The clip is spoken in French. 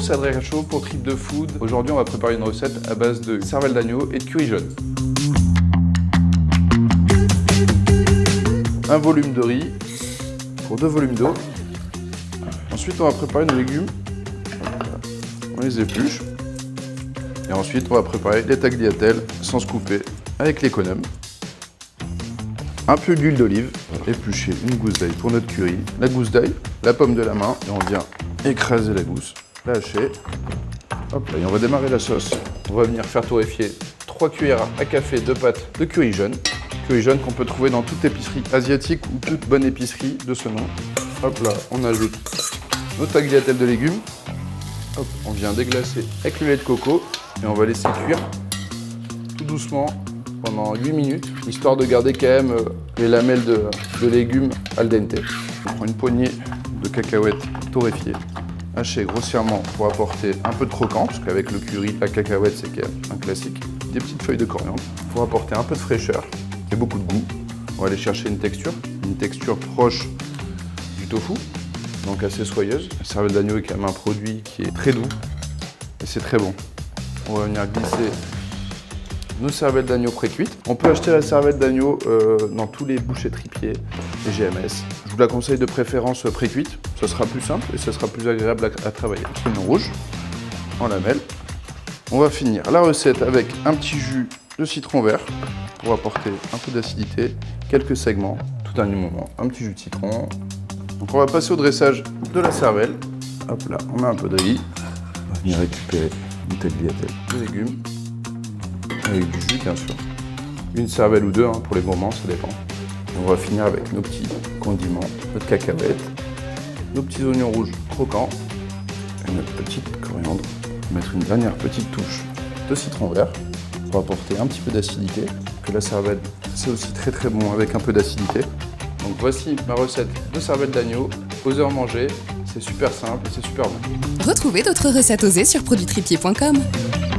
sauce Adrien chaud pour trip de food. Aujourd'hui, on va préparer une recette à base de cervelle d'agneau et de curry jaune. Un volume de riz pour 2 volumes d'eau. Ensuite, on va préparer nos légumes. On les épluche. Et ensuite, on va préparer les tagliatelles sans se couper avec l'économe. Un peu d'huile d'olive, éplucher une gousse d'ail pour notre curry. La gousse d'ail, la pomme de la main, et on vient écraser la gousse, la hacher. Hop là, et on va démarrer la sauce. On va venir faire torréfier 3 cuillères à café de pâte de curry jaune. Curry jaune qu'on peut trouver dans toute épicerie asiatique ou toute bonne épicerie de ce nom. Hop là, on ajoute nos tagliatelles de légumes. Hop, on vient déglacer avec le lait de coco et on va laisser cuire tout doucement pendant 8 minutes, histoire de garder quand même les lamelles de légumes al dente. On prend une poignée de cacahuètes torréfiées, hachées grossièrement pour apporter un peu de croquant, parce qu'avec le curry, la cacahuète c'est quand même un classique. Des petites feuilles de coriandre pour apporter un peu de fraîcheur et beaucoup de goût. On va aller chercher une texture proche du tofu, donc assez soyeuse. La cervelle d'agneau est quand même un produit qui est très doux et c'est très bon. On va venir glisser nos cervelles d'agneau pré-cuites. On peut acheter la cervelle d'agneau dans tous les bouchers tripiers et GMS. Je vous la conseille de préférence pré-cuite, ce sera plus simple et ce sera plus agréable à travailler. Oignon rouge en lamelles. On va finir la recette avec un petit jus de citron vert pour apporter un peu d'acidité, quelques segments, tout un moment, un petit jus de citron. Donc on va passer au dressage de la cervelle. Hop là, on met un peu de riz. On va venir récupérer une tagliatelle de légumes. Avec du jus bien sûr. Une cervelle ou deux hein, pour les gourmands, ça dépend. On va finir avec nos petits condiments, notre cacahuète, nos petits oignons rouges croquants et notre petite coriandre. On va mettre une dernière petite touche de citron vert pour apporter un petit peu d'acidité. Que la cervelle, c'est aussi très très bon avec un peu d'acidité. Donc voici ma recette de cervelle d'agneau, osez en manger, c'est super simple et c'est super bon. Retrouvez d'autres recettes osées sur produitstripier.com.